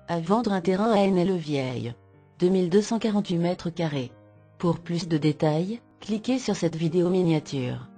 À vendre un terrain à Aine-le-Vieil. 2248 m². Pour plus de détails, cliquez sur cette vidéo miniature.